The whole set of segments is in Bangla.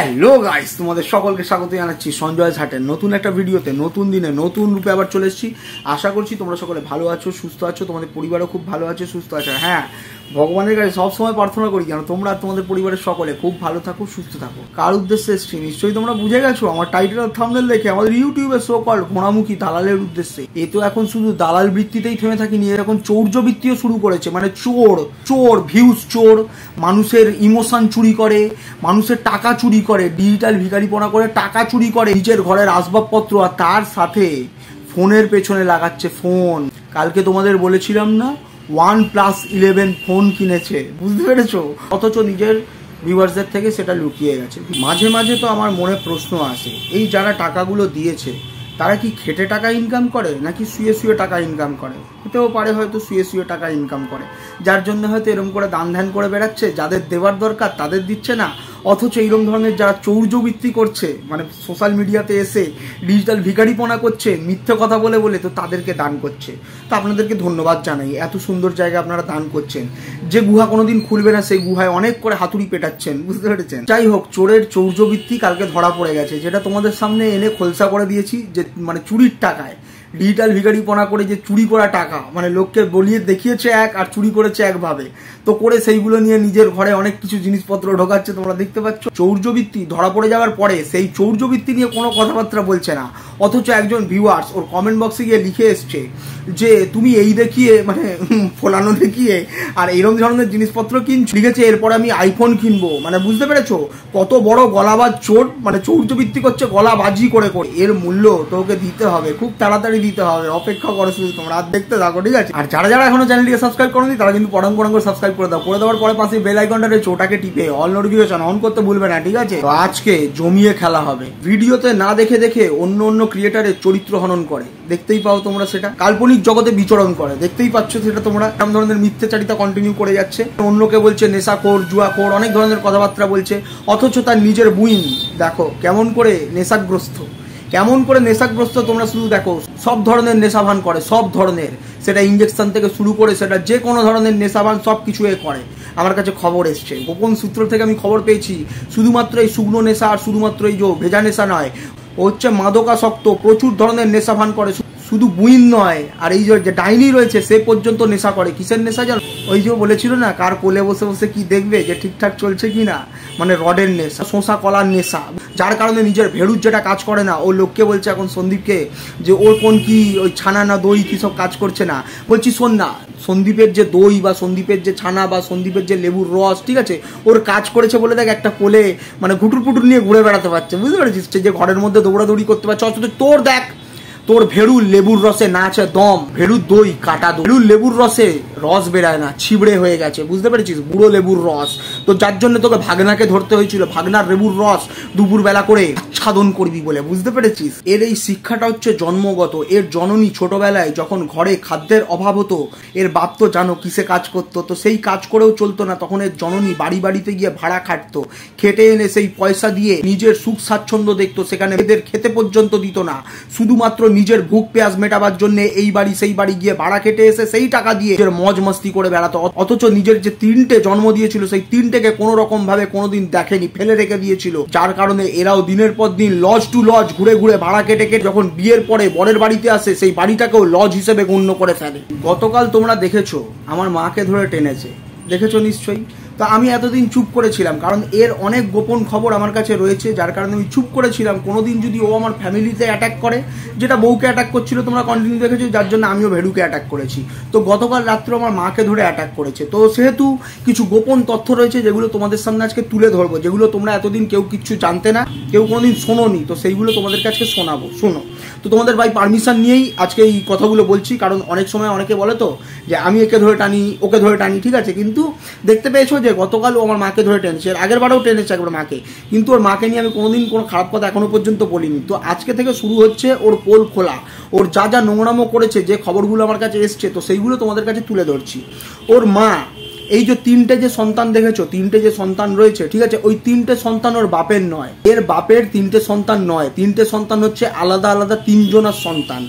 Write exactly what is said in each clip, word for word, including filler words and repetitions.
হ্যালো গাইস, তোমাদের সকলকে স্বাগত জানাচ্ছি সঞ্জয় ঝাটের নতুন একটা ভিডিওতে। নতুন দিনে নতুন রূপে আবার চলে এসেছি। আশা করছি তোমরা সকলে ভালো আছো, সুস্থ আছো, তোমাদের পরিবারও খুব ভালো আছে, সুস্থ আছে। হ্যাঁ, ভগবানের কাছে সবসময় প্রার্থনা করি যেন তোমরা আর তোমাদের পরিবারের সকলে খুব ভালো থাকো, সুস্থ থাকো। কার উদ্দেশ্যে এসেছি নিশ্চয়ই তোমরা বুঝে গেছো আমার টাইটেল আর থাম্বনেল দেখে। আমাদের ইউটিউবে শো কল ঘোড়ামুখী দালালের উদ্দেশ্যে। এ তো এখন শুধু দালাল বৃত্তিতেই থেমে থাকিনি, এখন চৌর্য বৃত্তিও শুরু করেছে। মানে চোর চোর ভিউজ চোর, মানুষের ইমোশন চুরি করে, মানুষের টাকা চুরি করে, ডিজিটাল ভিখারিপনা করে টাকা চুরি করে, নিজের ঘরের আসবাবপত্র, আর তার সাথে ফোনের পেছনে লাগাচ্ছে ফোন। কালকে তোমাদের বলেছিলাম না ওয়ান প্লাস ইলেভেন ফোন কিনেছে, বুঝতে পেরেছো? অথচ নিজের ভিউয়ার্সদের থেকে সেটা লুকিয়ে গেছে। মাঝে মাঝে তো আমার মনে প্রশ্ন আসে, এই যারা টাকাগুলো দিয়েছে তারা কি খেটে টাকা ইনকাম করে নাকি শুয়ে শুয়ে টাকা ইনকাম করে? হতেও পারে হয়তো শুয়ে শুয়ে টাকা ইনকাম করে, যার জন্য হয়তো এরকম করে দান ধ্যান করে বেড়াচ্ছে, যাদের দেওয়ার দরকার তাদের দিচ্ছে না। অথচ এইরকম ধরনের যারা চৌর্যবৃত্তি করছে, মানে সোশ্যাল মিডিয়াতে এসে ডিজিটাল ভিখারিপনা করছে, মিথ্যে কথা বলে বলে, তো তাদেরকে দান করছে। তো আপনাদেরকে ধন্যবাদ জানাই, এত সুন্দর জায়গা আপনারা দান করছেন। যে গুহা কোনোদিন খুলবে না সেই গুহায় অনেক করে হাতুড়ি পেটাচ্ছেন, বুঝতে পেরেছেন? যাই হোক, চোরের চৌর্যবৃত্তি কালকে ধরা পড়ে গেছে, যেটা তোমাদের সামনে এনে খোলসা করে দিয়েছি। যে মানে চুরির টাকায় ডিজিটাল ভিখারিপনা করে যে চুরি করা টাকা, মানে লোককে বলিয়ে দেখিয়েছে এক আর চুরি করেছে একভাবে, তো করে সেইগুলো নিয়ে নিজের ঘরে অনেক কিছু জিনিসপত্র ঢোকাচ্ছে, তোমরা দেখতে পাচ্ছ। চৌর্যবৃত্তি ধরা পড়ে যাওয়ার পরে সেই চৌর্যবৃত্তি নিয়ে কোনো কথাবার্তা বলছে না, অথচ একজন ভিউয়ার্স ওর কমেন্ট বক্সে গিয়ে লিখে এসছে যে তুমি এই দেখিয়ে মানে ফোলানো দেখিয়ে আর এইরকম ধরনের জিনিসপত্র কিনছো, লিখেছে এরপরে আমি আইফোন কিনবো। মানে বুঝতে পেরেছো কত বড় গলাবাজ চোর, মানে চৌর্যবৃত্তি করছে গলাবাজি করে করে। এর মূল্য তোকে দিতে হবে, খুব তাড়াতাড়ি দিতে হবে, অপেক্ষা করো শুধু তোমরা, আর দেখতে থাকো, ঠিক আছে? আর যারা যারা এখনো চ্যানেলটিকে সাবস্ক্রাইব করোনি তারা কিন্তু পড়াং পড়াং করে সাবস্ক্রাইব করে দাও। করে দেওয়ার পরে পাশে বেল আইকনটা রয়েছে, ওটাকে টিপে অল নোটিফিকেশন অন করতে ভুলবে না, ঠিক আছে? তো আজকে জমিয়ে খেলা হবে। ভিডিওতে না দেখে দেখে অন্য অন্য ক্রিয়েটারের চরিত্র হনন করে, দেখতেই পাও তোমরা। সেটা কাল্পনিক জগতে বিচরণ করে, দেখতেই পাচ্ছ সেটা তোমরা। এমন ধরনের মিথ্যাচারিতা কন্টিনিউ করে যাচ্ছে, অন্যকে বলছে নেশাখোর, জুয়াখোর, অনেক ধরনের কথাবার্তা বলছে, অথচ তার নিজের বুইন দেখো কেমন করে নেশাগ্রস্ত, কেমন করে নেশাগ্রস্ত তোমরা শুধু দেখো। সব ধরনের নেশাভান করে, সব ধরনের, সেটা ইঞ্জেকশন থেকে শুরু করে সেটা যে কোনো ধরনের নেশাভান সব কিছু এ করে। আমার কাছে খবর এসছে, গোপন সূত্র থেকে আমি খবর পেয়েছি, শুধুমাত্র এই শুকনো নেশা আর শুধুমাত্র এই যে ভেজা নেশা নয়, ও হচ্ছে মাদকাসক্ত, প্রচুর ধরনের নেশাভান করে। শুধু বুইন নয়, আর এই যে ডাইনি রয়েছে সে পর্যন্ত নেশা করে। কিসের নেশা জানো? ওই যে বলেছিল না, কার কোলে বসে বসে কি দেখবে যে ঠিকঠাক চলছে কি না, মানে রডের নেশা, শোষা কলার নেশা। যার কারণে নিজের ভেড়ুর যেটা কাজ করে না, ও লোককে বলছে এখন সন্দীপকে যে ওর কোন কি ওই ছানা না দই কি সব কাজ করছে না। বলছি শোন না, সন্দীপের যে দই বা সন্দীপের যে ছানা বা সন্দীপের যে লেবুর রস, ঠিক আছে, ওর কাজ করেছে বলে দেখ একটা কোলে মানে ঘুটুর পুটুর নিয়ে ঘুরে বেড়াতে পারছে, বুঝতে পেরেছিস? যে ঘরের মধ্যে দৌড়াদৌড়ি করতে পারছে। অথচ তোর দেখ, তোর ভেড়ুর লেবুর রসে না আছে দম, ভেড়ুর দই কাটা দই, ভেড়ুর লেবুর রসে রস বেরায় না, ছিবড়ে হয়ে গেছে, বুঝতে পেরেছিস? বুড়ো লেবুর রস। তো যার জন্য তোকে ভাগনাকে ধরতে হয়েছিল, ভাগনার লেবুর রস দুপুর বেলা করে আচ্ছাদন করবি বলে, বুঝতে পেরেছিস? এর এই শিক্ষাটা হচ্ছে জন্মগত। এর জননী ছোটবেলায় যখন ঘরে খাদ্যের অভাব হতো, এর বাপ তো জানো কিসে কাজ করতো, তো সেই কাজ করেও চলতো না, তখন এর জননী বাড়ি বাড়িতে গিয়ে ভাড়া খাটতো, খেটে এনে সেই পয়সা দিয়ে নিজের সুখ স্বাচ্ছন্দ্য দেখতো, সেখানে এদের খেতে পর্যন্ত দিত না, শুধুমাত্র নিজের ভুক পেঁয়াজ মেটাবার জন্য এই বাড়ি সেই বাড়ি গিয়ে ভাড়া খেটে এসে সেই টাকা দিয়ে নিজের মজ মস্তি করে বেড়াতো। অথচ নিজের যে তিনটে জন্ম দিয়েছিল সেই তিনটেকে কোনো রকম ভাবে কোনোদিন দেখেনি, ফেলে রেখে দিয়েছিল। যার কারণে এরাও দিনের পর দিন লজ টু লজ ঘুরে ঘুরে ভাড়া কেটে কেটে যখন বিয়ের পরে বরের বাড়িতে আসে সেই বাড়িটাকেও লজ হিসেবে গণ্য করে ফেলে। গতকাল তোমরা দেখেছো আমার মাকে ধরে টেনেছে, দেখেছো নিশ্চয়ই। তো আমি এতদিন চুপ করেছিলাম, কারণ এর অনেক গোপন খবর আমার কাছে রয়েছে, যার কারণে আমি চুপ করেছিলাম। কোনোদিন যদি ও আমার ফ্যামিলিতে অ্যাটাক করে, যেটা বউকে অ্যাটাক করছিল তোমরা কন্টিনিউ দেখেছো, যার জন্য আমিও ভেড়ুকে অ্যাটাক করেছি। তো গতকাল রাত্রে আমার মাকে ধরে অ্যাটাক করেছে, তো সেহেতু কিছু গোপন তথ্য রয়েছে যেগুলো তোমাদের সামনে আজকে তুলে ধরবো, যেগুলো তোমরা এতদিন কেউ কিচ্ছু জানতে না, কেউ কোনোদিন শোনোনি, তো সেইগুলো তোমাদের কাছে শোনাবো। শোনো, তো তোমাদের ভাই পারমিশন নিয়েই আজকে এই কথাগুলো বলছি, কারণ অনেক সময় অনেকে বলে তো যে আমি একে ধরে টানি ওকে ধরে টানি, ঠিক আছে, কিন্তু দেখতে পেয়েছো যে গতকাল ও আমার মাকে ধরে টেনেছে, আগের বারেও টেনেছে একবার মাকে, কিন্তু ওর মাকে নিয়ে আমি কোনোদিন কোনো খারাপ কথা এখনো পর্যন্ত বলিনি। তো আজকে থেকে শুরু হচ্ছে ওর পোল খোলা, ওর যা যা নোংরামো করেছে, যে খবরগুলো আমার কাছে এসছে, তো সেইগুলো তোমাদের কাছে তুলে ধরছি। ওর মা এই যে তিনটে যে সন্তান দেখেছো, তিনটে যে সন্তান রয়েছে, ঠিক আছে, ওই তিনটে সন্তান ওর বাপের নয়, এর বাপের তিনটে সন্তান নয়, তিনটে সন্তান হচ্ছে আলাদা আলাদা তিনজনের সন্তান।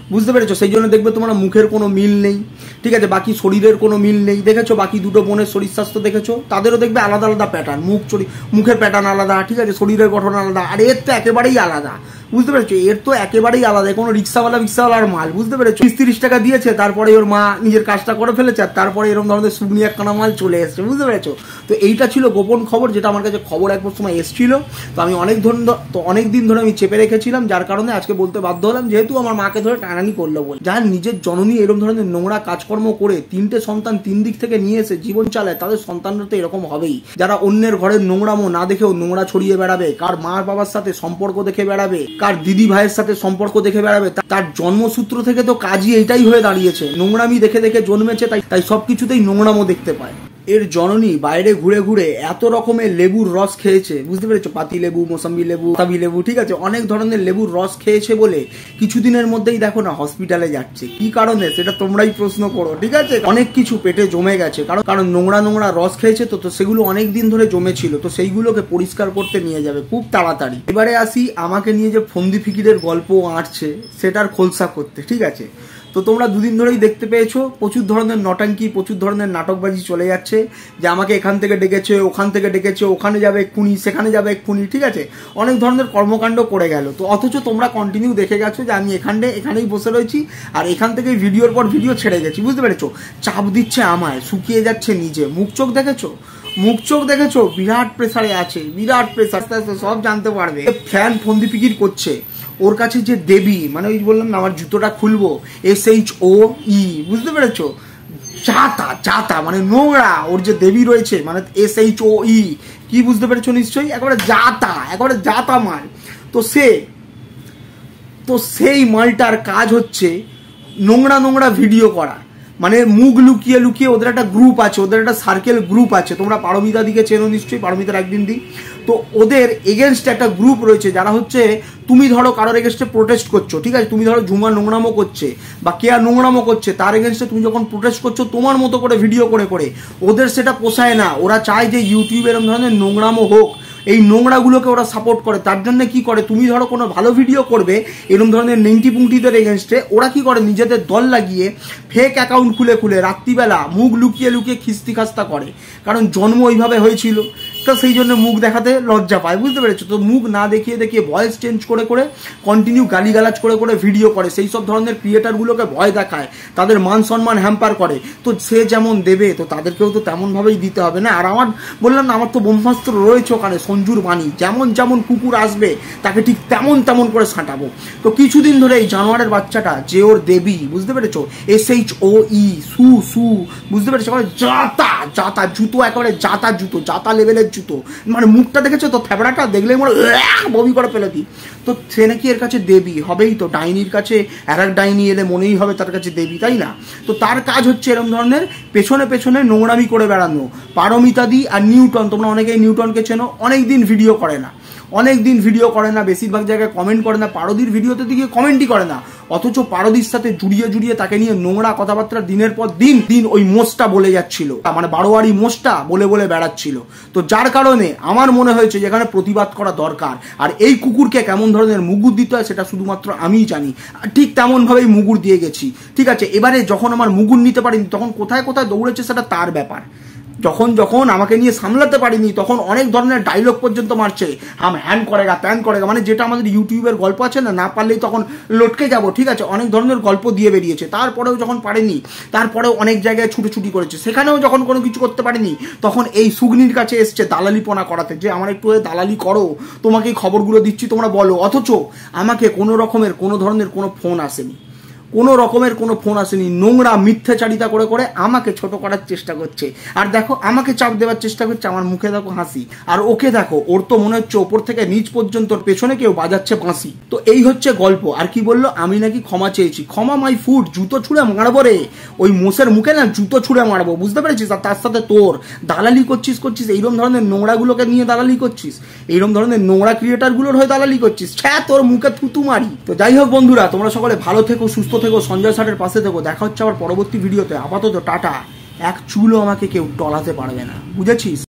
বুঝতে পেরেছো? সেই জন্য দেখবে তোমরা মুখের কোনো মিল নেই, ঠিক আছে, বাকি শরীরের কোনো মিল নেই। দেখেছো বাকি দুটো বোনের শরীর স্বাস্থ্য দেখেছো, তাদেরও দেখবে আলাদা আলাদা প্যাটার্ন, মুখ শরীর মুখের প্যাটার্ন আলাদা, ঠিক আছে, শরীরের গঠন আলাদা। আর এর তো একেবারেই আলাদা, বুঝতে পেরেছো? এর তো একেবারেই আলাদা, কোনো রিক্সাওয়ালা রিক্সাওয়ালার মাল, বুঝতে পেরেছো? তিরিশ টাকা দিয়েছে, তারপরে ওর মা নিজের কাজটা করে ফেলেছে, আর তারপরে এরকম ধরনের সুগনি একখানা মাল চলে এসছে, বুঝতে পেরেছো? তো এইটা ছিল গোপন খবর, যেটা আমার কাছে খবর একবার সময় এসেছিল। তো আমি অনেক ধরুন তো অনেক দিন ধরে আমি চেপে রেখেছিলাম, যার কারণে আজকে বলতে বাধ্য হলাম, যেহেতু আমার মাকে ধরে টানানি করলো বলে। যার নিজের জননী এরকম ধরনের নোংরা কাজকর্ম করে তিনটে সন্তান তিন দিক থেকে নিয়ে এসে জীবন চালায়, তাদের সন্তানরা তো এরকম হবেই। যারা অন্যের ঘরের নোংরামো না দেখেও নোংরা ছড়িয়ে বেড়াবে, কার মা বাবার সাথে সম্পর্ক দেখে বেড়াবে, কার দিদি ভাইয়ের সাথে সম্পর্ক দেখে বেড়াবে, তার জন্মসূত্র থেকে তো কাজই এটাই হয়ে দাঁড়িয়েছে, নোংরামি দেখে দেখে জন্মেছে, তাই তাই সবকিছুতেই নোংরামো দেখতে পায়। এর জননী বাইরে ঘুরে ঘুরে এত রকমের লেবুর রস খেয়েছে, বুঝতে পেরেছো? পাতি লেবু, মোসাম্বি লেবু, তাবি লেবু, ঠিক আছে, অনেক ধরনের লেবুর রস খেয়েছে বলে কিছুদিনের মধ্যেই দেখো না হসপিটালে যাচ্ছে। কি কারণে সেটা তোমরাই প্রশ্ন করো, ঠিক আছে? অনেক কিছু পেটে জমে গেছে, কারণ কারণ নোংরা নোংরা রস খেয়েছে, তো তো সেগুলো অনেক দিন ধরে জমেছিল, তো সেইগুলোকে পরিষ্কার করতে নিয়ে যাবে খুব তাড়াতাড়ি। এবারে আসি আমাকে নিয়ে যে ফন্দি ফিকিরের গল্প আঁটছে সেটার খোলসা করতে, ঠিক আছে? তো তোমরা দুদিন ধরেই দেখতে পেয়েছো প্রচুর ধরনের নটাঙ্কি, প্রচুর ধরনের নাটকবাজি চলে যাচ্ছে, যে আমাকে এখান থেকে ডেকেছে, ওখান থেকে ডেকেছে, ওখানে যাবে এক্ষুনি, সেখানে যাবে এক্ষুনি, ঠিক আছে, অনেক ধরনের কর্মকাণ্ড করে গেল। তো অথচ তোমরা কন্টিনিউ দেখে গেছো যে আমি এখানে এখানেই বসে রয়েছি, আর এখান থেকে ভিডিওর পর ভিডিও ছেড়ে গেছি, বুঝতে পেরেছো? চাপ দিচ্ছে আমায়, শুকিয়ে যাচ্ছে নিজে, মুখ চোখ দেখেছো, মুখ চোখ দেখেছো, বিরাট প্রেসারে আছে, বিরাট প্রেসার, আস্তে আস্তে সব জানতে পারবে। ফ্যান ফন্দি ফিকির করছে, ওর কাছে যে দেবী, মানে ওই বললাম না আমার জুতোটা খুলবো, এস এইচ ও ই, বুঝতে পেরেছো? জাতা জাতা মানে নোংরা, ওর যে দেবী রয়েছে, মানে এস এইচ ও ই, কি বুঝতে পেরেছো নিশ্চয়ই? একেবারে জাতা, একেবারে জাতা মাল। তো সে তো সেই মালটার কাজ হচ্ছে নোংরা নোংরা ভিডিও করা, মানে মুখ লুকিয়ে লুকিয়ে। ওদের একটা গ্রুপ আছে, ওদের একটা সার্কেল গ্রুপ আছে, তোমরা পারমিতা দিকে চেনো নিশ্চয়ই, পারমিতার একদিন দিই। তো ওদের এগেনস্টে একটা গ্রুপ রয়েছে, যারা হচ্ছে, তুমি ধরো কারোর এগেনস্টে প্রোটেস্ট করছো, ঠিক আছে, তুমি ধরো ঝুমা নোংরামো করছে বা কে আর নোংরামো করছে, তার এগেনস্টে তুমি যখন প্রোটেস্ট করছো তোমার মতো করে ভিডিও করে করে, ওদের সেটা পোষায় না। ওরা চায় যে ইউটিউবে এরকম ধরনের নোংরামো হোক, এই নোংরাগুলোকে ওরা সাপোর্ট করে। তার জন্য কি করে, তুমি ধরো কোনো ভালো ভিডিও করবে এরকম ধরনের নেংটি পুংটিদের এগেনস্টে, ওরা কি করে, নিজেদের দল লাগিয়ে ফেক অ্যাকাউন্ট খুলে খুলে রাত্রিবেলা মুখ লুকিয়ে লুকিয়ে খিস্তি খাস্তা করে, কারণ জন্ম ওইভাবে হয়েছিল, তো সেই জন্য মুখ দেখাতে লজ্জা পায়, বুঝতে পেরেছো? তো মুখ না দেখিয়ে দেখিয়ে ভয়েস চেঞ্জ করে করে কন্টিনিউ গালিগালাজ করে করে ভিডিও করে, সেই সব ধরনের ক্রিয়েটারগুলোকে ভয় দেখায়, তাদের মান সম্মান হ্যাম্পার করে। তো সে যেমন দেবে, তো তাদেরকেও তো তেমনভাবেই দিতে হবে না। আর আমার বললাম না, আমার তো ব্রহ্মাস্ত্র রয়েছে ওখানে, সঞ্জুর বাণী, যেমন যেমন কুকুর আসবে তাকে ঠিক তেমন তেমন করে ছাঁটাবো। তো কিছুদিন ধরে এই জানোয়ারের বাচ্চাটা, যে ওর দেবী, বুঝতে পেরেছো, এস এইচ ও ই, সু সু, বুঝতে পেরেছো, জাতা জাতা জুতো, একেবারে জাতা জুতো, জাতা লেভেলের জুতো, মানে মুখটা দেখেছো তো, ফেবড়াটা দেখলে মনে বমি করে ফেলে দিই। তো সে নাকি এর কাছে দেবী হবেই, তো ডাইনির কাছে আর এক ডাইনি এলে মনেই হবে তার কাছে দেবী, তাই না? তো তার কাজ হচ্ছে এরকম ধরনের পেছনে পেছনে নোংরামি করে বেড়ানো। পারমিতা দি আর নিউটন, তোমরা অনেকেই নিউটনকে চেনো, অনেক দিন ভিডিও করে না, অনেক দিন ভিডিও করে না, বেশিরভাগ জায়গায় কমেন্ট করে না, পারদির ভিডিওতে দিকে কমেন্টই করে না, অথচ পারদির সাথে জুড়িয়ে জুড়িয়ে তাকে নিয়ে নোংরা কথাবার্তা দিনের পর দিন দিন ওই মোষটা বলে যাচ্ছিল, মানে বারোয়ারি মোষটা বলে বলে বেড়াচ্ছিল। তো যার কারণে আমার মনে হয়েছে যেখানে প্রতিবাদ করা দরকার, আর এই কুকুরকে কেমন ধরনের মুগুর দিতে হয় সেটা শুধুমাত্র আমিই জানি, ঠিক তেমনভাবেই মুগুর দিয়ে গেছি, ঠিক আছে? এবারে যখন আমার মুগুর নিতে পারিনি, তখন কোথায় কোথায় দৌড়েছে সেটা তার ব্যাপার। যখন যখন আমাকে নিয়ে সামলাতে পারিনি, তখন অনেক ধরনের ডায়লগ পর্যন্ত মারছে, হাম হ্যান করেগা প্যান করেগা, মানে যেটা আমাদের ইউটিউবের গল্প আছে না, না পারলেই তখন লটকে যাব, ঠিক আছে, অনেক ধরনের গল্প দিয়ে বেরিয়েছে। তারপরেও যখন পারেনি, তারপরেও অনেক জায়গায় ছুটোছুটি করেছে, সেখানেও যখন কোনো কিছু করতে পারেনি, তখন এই সুগনির কাছে এসছে দালালিপনা করাতে, যে আমার একটু দালালি করো, তোমাকে এই খবরগুলো দিচ্ছি, তোমরা বলো। অথচ আমাকে কোনো রকমের কোনো ধরনের কোনো ফোন আসেনি, কোনো রকমের কোনো ফোন আসেনি, নোংরা মিথ্যাচারিতা করে করে আমাকে ছোট করার চেষ্টা করছে। আর দেখো আমাকে চাপ দেওয়ার চেষ্টা করছে, আমার মুখে দেখো হাসি, আর ওকে দেখো, ওর তো মনে হচ্ছে ওপর থেকে নিচ পর্যন্ত পেছনে কেউ বাজাচ্ছে বাঁশি। তো এই হচ্ছে গল্প। আর কি বললো, আমি নাকি ক্ষমা চেয়েছি, ক্ষমা মাই ফুট, জুতো ছুঁড়ে মারবো রে, ওই মোষের মুখে না জুতো ছুঁড়ে মারবো, বুঝতে পেরেছিস? আর তার সাথে তোর দালালি করছিস করছিস এইরকম ধরনের নোংরাগুলোকে নিয়ে দালালি করছিস, এইরকম ধরনের নোংরা ক্রিয়েটারগুলোর হয়ে দালালি করছিস, ছ্যা তোর মুখে থুতু মারি। তো যাই হোক বন্ধুরা, তোমরা সকলে ভালো থেকো, সুস্থ থেকো, সঞ্জয় ষাটের পাশে থেকো। দেখা হচ্ছে আবার পরবর্তী ভিডিওতে। আপাতত টাটা। এক চুলও আমাকে কেউ টলাতে পারবে না, বুঝেছিস?